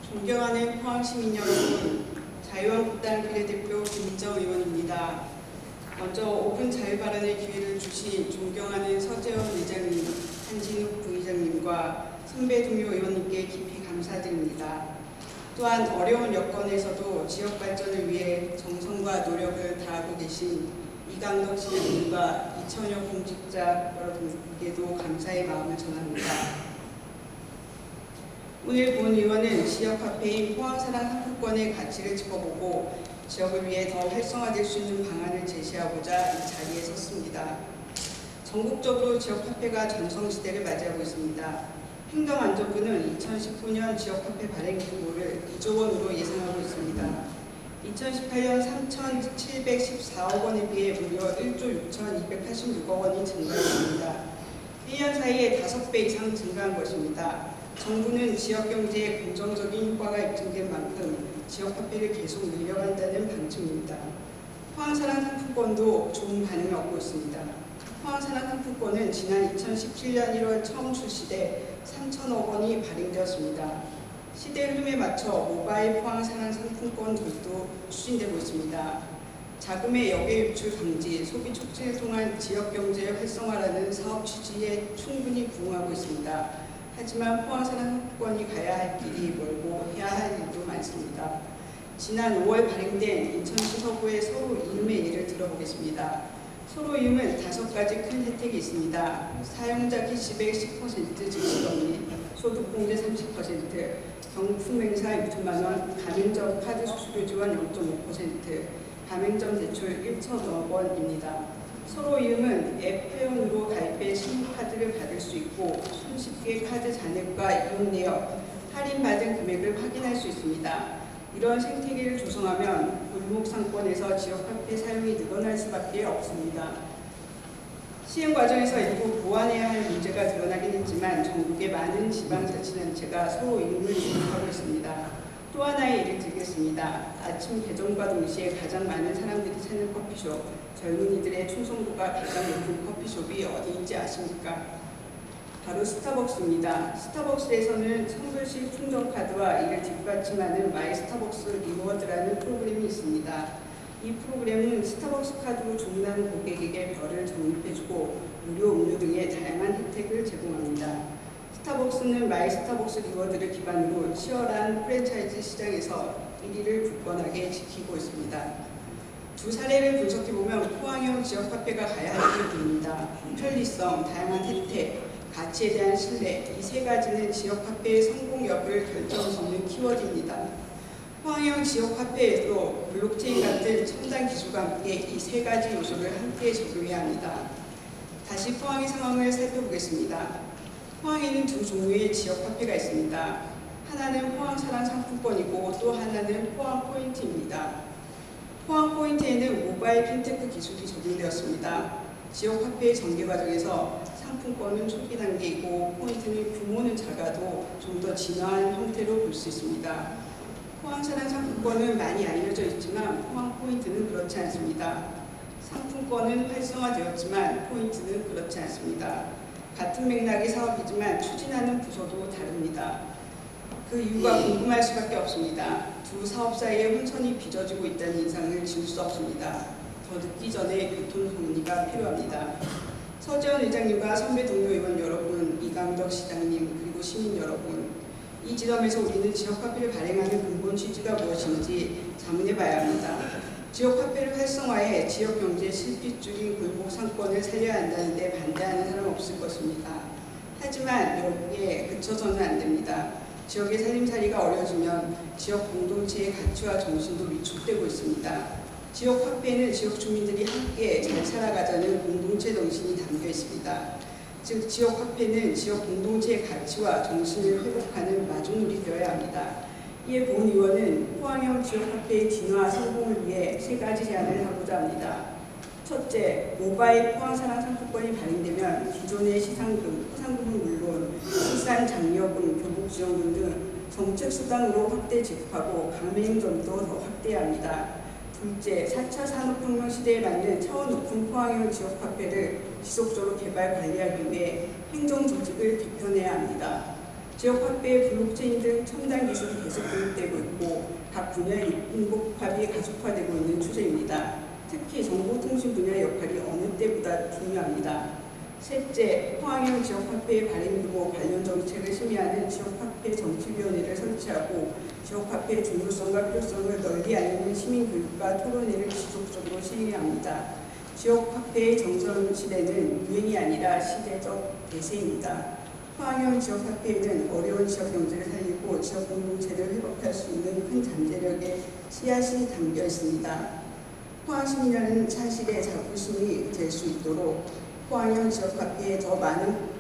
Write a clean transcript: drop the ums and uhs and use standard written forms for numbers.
존경하는 포항시민 여러분, 자유한국당 비례대표 김민정 의원입니다. 먼저 5분 자유발언의 기회를 주신 존경하는 서재원 의장님, 한진욱 부의장님과 선배 동료 의원님께 깊이 감사드립니다. 또한 어려운 여건에서도 지역 발전을 위해 정성과 노력을 다하고 계신 이강덕 시장님과 이천여 공직자 여러분께도 감사의 마음을 전합니다. 오늘 본 의원은 지역화폐인 포항사랑 상품권의 가치를 짚어보고 지역을 위해 더 활성화될 수 있는 방안을 제시하고자 이 자리에 섰습니다. 전국적으로 지역화폐가 전성시대를 맞이하고 있습니다. 행정안전부는 2019년 지역화폐 발행 규모를 2조 원으로 예상하고 있습니다. 2018년 3,714억 원에 비해 무려 1조 6,286억 원이 증가했습니다. 1년 사이에 5배 이상 증가한 것입니다. 정부는 지역경제에 긍정적인 효과가 입증된 만큼 지역화폐를 계속 늘려간다는 방침입니다. 포항사랑 상품권도 좋은 반응을 얻고 있습니다. 포항사랑 상품권은 지난 2017년 1월 처음 출시돼 3천억 원이 발행되었습니다. 시대 흐름에 맞춰 모바일 포항사랑 상품권 도입도 추진되고 있습니다. 자금의 역외 유출 방지, 소비 촉진을 통한 지역경제 활성화라는 사업 취지에 충분히 부응하고 있습니다. 하지만 포항사랑 상품권이 가야 할 길이 멀고 해야 할 일도 많습니다. 지난 5월 발행된 인천시 서구의 서로 이음의 예를 들어보겠습니다. 서로 이음은 5가지 큰 혜택이 있습니다. 사용자 캐시백 10% 즉시금리, 소득공제 30%, 경품 행사 6천만 원, 가맹점 카드 수수료 지원 0.5%, 가맹점 대출 1천억 원입니다. 서로 이음은 앱 회원으로 가입해 신용카드를 받을 수 있고 손쉽게 카드 잔액과 이용 내역, 할인받은 금액을 확인할 수 있습니다. 이런 생태계를 조성하면 골목 상권에서 지역화폐 사용이 늘어날 수밖에 없습니다. 시행 과정에서 일부 보완해야 할 문제가 드러나긴 했지만 전국의 많은 지방자치단체가 서로 이음을 도입하고 있습니다. 또 하나의 예를 들겠습니다. 아침 개점과 동시에 가장 많은 사람들이 찾는 커피숍, 젊은이들의 충성도가 가장 높은 커피숍이 어디인지 아십니까? 바로 스타벅스입니다. 스타벅스에서는 선불식 충전카드와 이를 뒷받침하는 마이 스타벅스 리워드라는 프로그램이 있습니다. 이 프로그램은 스타벅스 카드로 주문하는 고객에게 별을 적립해주고 무료 음료 등의 다양한 혜택을 제공합니다. 스타벅스는 마이 스타벅스 리워드를 기반으로 치열한 프랜차이즈 시장에서 1위를 굳건하게 지키고 있습니다. 두 사례를 분석해보면 포항형 지역화폐가 가야 할 길이 보입니다. 편리성, 다양한 혜택, 가치에 대한 신뢰, 이 3가지는 지역화폐의 성공 여부를 결정짓는 키워드입니다. 포항형 지역화폐에도 블록체인 같은 첨단 기술과 함께 이 3가지 요소를 함께 적용해야 합니다. 다시 포항의 상황을 살펴보겠습니다. 포항에는 두 종류의 지역화폐가 있습니다. 하나는 포항사랑 상품권이고 또 하나는 포항포인트입니다. 포항포인트에는 모바일 핀테크 기술이 적용되었습니다. 지역화폐의 전개 과정에서 상품권은 초기 단계이고 포인트는 규모는 작아도 좀 더 진화한 형태로 볼 수 있습니다. 포항사랑 상품권은 많이 알려져 있지만 포항포인트는 그렇지 않습니다. 상품권은 활성화되었지만 포인트는 그렇지 않습니다. 같은 맥락의 사업이지만 추진하는 부서도 다릅니다. 그 이유가 궁금할 수밖에 없습니다. 두 사업 사이에 혼선이 빚어지고 있다는 인상을 지울 수 없습니다. 더 늦기 전에 교통정리가 필요합니다. 서재원 의장님과 선배 동료 의원 여러분, 이강덕 시장님, 그리고 시민 여러분, 이 지점에서 우리는 지역화폐를 발행하는 근본 취지가 무엇인지 자문해봐야 합니다. 지역화폐를 활성화해 지역경제 실핏줄인 골목 상권을 살려야 한다는데 반대하는 사람 없을 것입니다. 하지만 여기에 그쳐서는 안 됩니다. 지역의 살림살이가 어려지면 지역 공동체의 가치와 정신도 위축되고 있습니다. 지역화폐에는 지역 주민들이 함께 잘 살아가자는 공동체 정신이 담겨 있습니다. 즉 지역화폐는 지역 공동체의 가치와 정신을 회복하는 마중물이 되어야 합니다. 이에 본 의원은 포항형 지역화폐의 진화 성공을 위해 3가지 제안을 하고자 합니다. 첫째, 모바일 포항사랑 상품권이 발행되면 기존의 시상금, 포상금은 물론 시산 장려금, 교복지원금 등 정책수당으로 확대 지급하고 가맹점도 더 확대해야 합니다. 둘째, 4차 산업혁명 시대에 맞는 차원 높은 포항형 지역화폐를 지속적으로 개발 관리하기 위해 행정조직을 개편해야 합니다. 지역화폐, 블록체인 등 첨단 기술이 계속 계속 도입되고 있고 각 분야의 인복합이 가속화되고 있는 추세입니다. 특히 정보통신 분야의 역할이 어느 때보다 중요합니다. 셋째, 포항형 지역화폐의 발행 규모 관련 정책을 심의하는 지역화폐 정책위원회를 설치하고 지역화폐의 중요성과 필요성을 널리 알리는 시민교육과 토론회를 지속적으로 시행합니다. 지역화폐의 정전 시대는 유행이 아니라 시대적 대세입니다. 포항형 지역화폐에는 어려운 지역 경제를 살리고 지역 공동체를 회복할 수 있는 큰 잠재력의 씨앗이 담겨 있습니다. 포항시민이라는 사실의 자부심이 될 수 있도록 포항형 지역화폐에 더 많은